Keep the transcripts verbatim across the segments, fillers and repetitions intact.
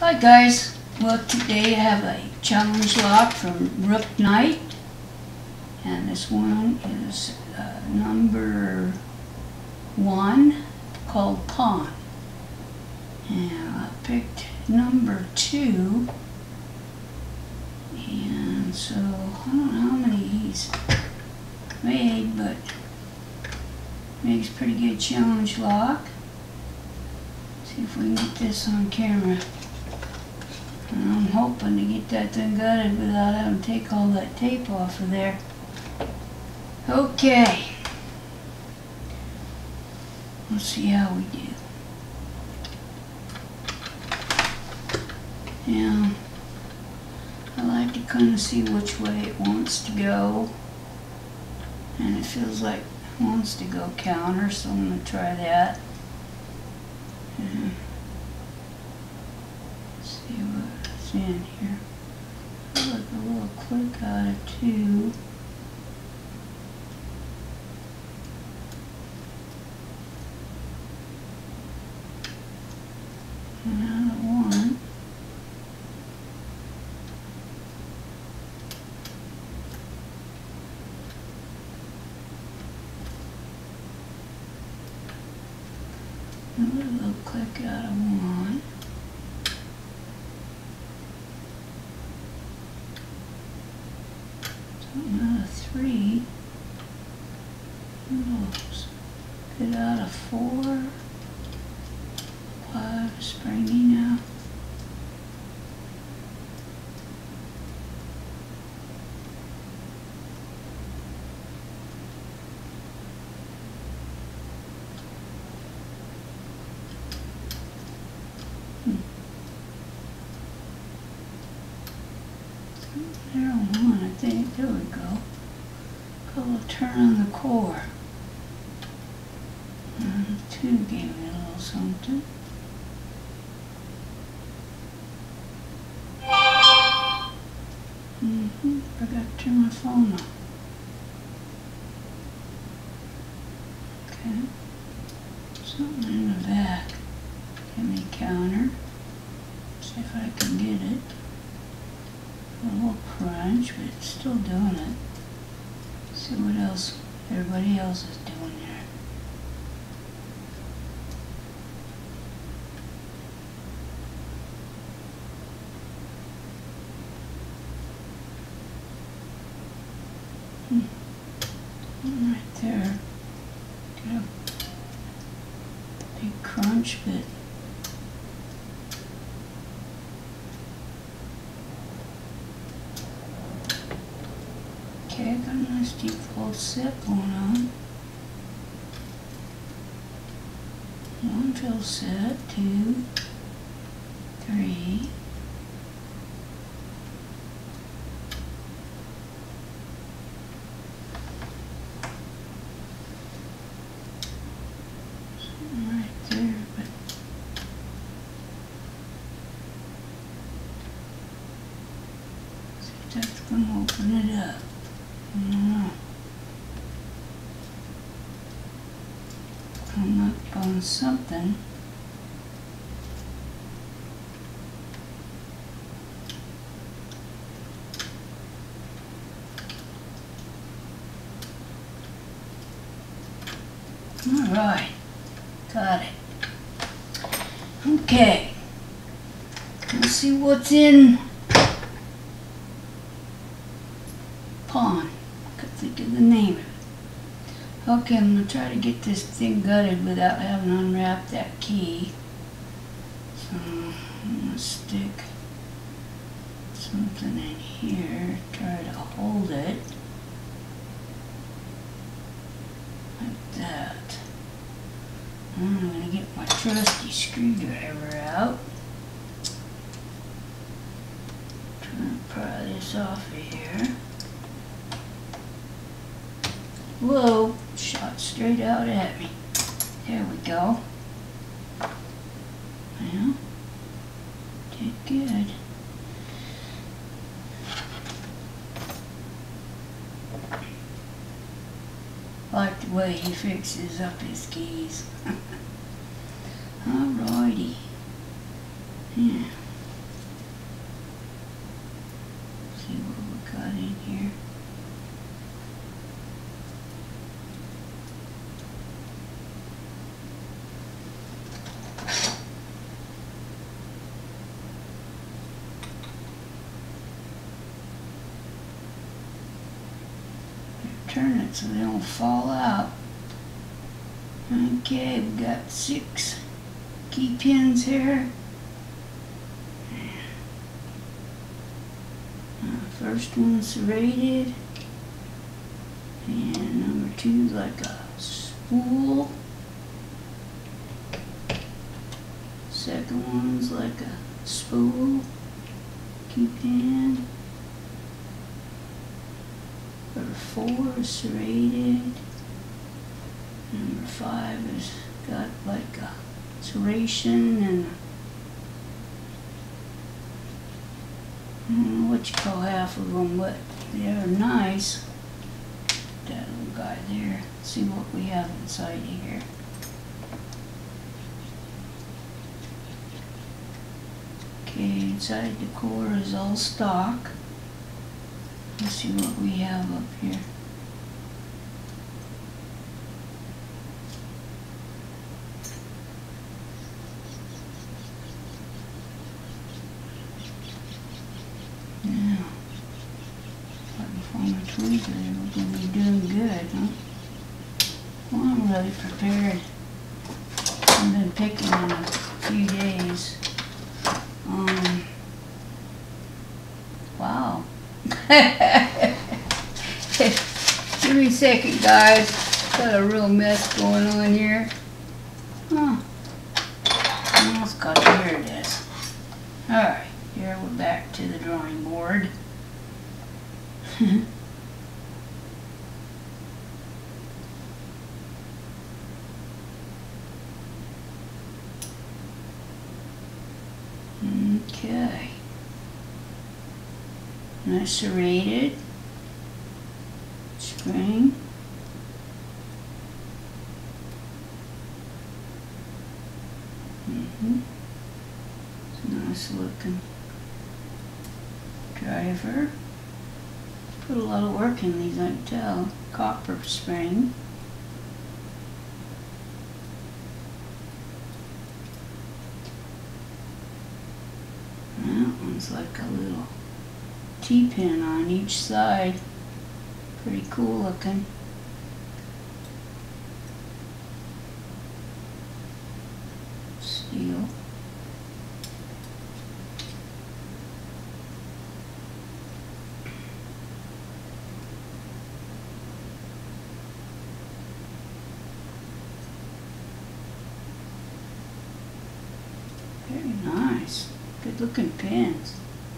Hi guys, well today I have a challenge lock from Rook Knight, and this one is uh, number one, called Pawn, and I picked number two, and so I don't know how many he's made, but makes pretty good challenge lock. See if we can get this on camera. And I'm hoping to get that thing gutted without having to take all that tape off of there. Okay. Let's see how we do. Now, I like to kind of see which way it wants to go. And it feels like it wants to go counter, so I'm going to try that. And see what's in here. Look, a little click out of two. And out of one. Another little click out of one. Something out of three. Good out of four. Five, springy now. There on one, I think. There we go. Got a little turn on the core. And two gave me a little something. Mm-hmm. Forgot to turn my phone off. Okay. Something in the back. Give me a counter. See if I can get it. A little crunch, but it's still doing it. See what else everybody else is doing there. Hmm. Right there. Got a big crunch, but okay, I got a nice deep full set going on. One fill set, two, three. Something right there, but see if that's going to open it up. I don't know. Come up on something. All right, got it. Okay, let's see what's in Pawn. Could think of the name of it. Okay, I'm going to try to get this thing gutted without having to unwrap that key. So I'm going to stick something in here, try to hold it like that. I'm going to get my trusty screwdriver out. Try to pry this off of here. Whoa, shot straight out at me. There we go. Well, did good. I like the way he fixes up his keys. Alrighty. Yeah. so they don't fall out. Okay, we got six key pins here. Uh, first one's serrated, and number two is like a spool. Second one's like a spool, key pin. Number four is serrated. Number five has got like a serration and I don't know what you call half of them, but they're nice. That little guy there. Let's see what we have inside here. Okay, inside the core is all stock. Let's see what we have up here. Now, starting from a tweezer, we're going to be doing good, huh? Well, I'm really prepared. I've been picking in a few days. Um, wow. Give me a second, guys. Got a real mess going on here. Huh. Almost got it. Here it is. Alright, here we're back to the drawing board. Okay. Nice serrated spring. Mm-hmm. It's a nice looking driver. Put a lot of work in these, I can tell. Copper spring. That one's like a little T-pin on each side. Pretty cool looking. Steel. Very nice. Good looking pins.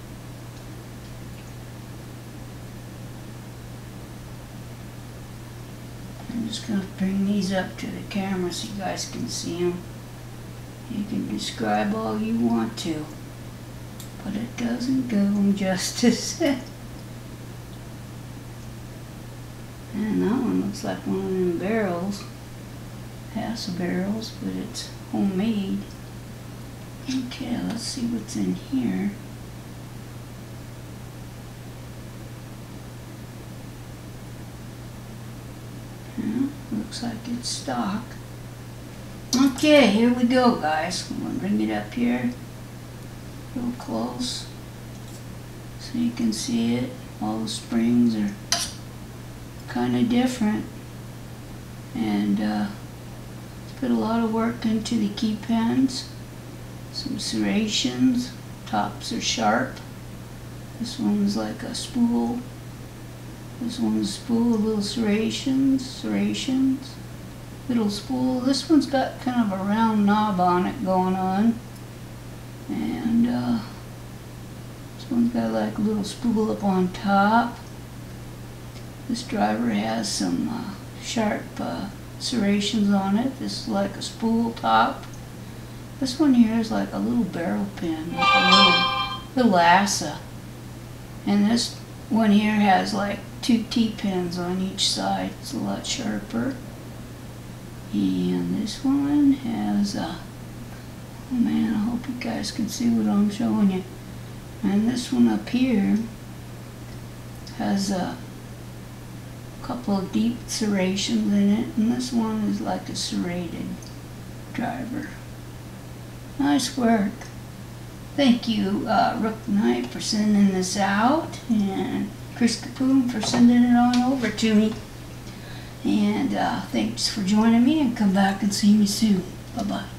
I'm just going to bring these up to the camera so you guys can see them. You can describe all you want to, but it doesn't do them justice. And that one looks like one of them barrels. Has barrels, but it's homemade. Okay, let's see what's in here. Yeah, looks like it's stock. Okay, here we go, guys. I'm gonna bring it up here real close so you can see it. All the springs are kind of different, and uh, put a lot of work into the key pins. Some serrations. Tops are sharp. This one's like a spool. This one's a spool, little serrations, serrations, little spool. This one's got kind of a round knob on it going on. And uh, this one's got like a little spool up on top. This driver has some uh, sharp uh, serrations on it. This is like a spool top. This one here is like a little barrel pin, like a little, little assa. And this one here has like two T-pins on each side. It's a lot sharper. And this one has a, oh man, I hope you guys can see what I'm showing you. And this one up here has a couple of deep serrations in it. And this one is like a serrated driver. Nice work. Thank you, uh, Rook Knight, for sending this out, and Chris Capune for sending it on over to me. And uh, thanks for joining me, and come back and see me soon. Bye-bye.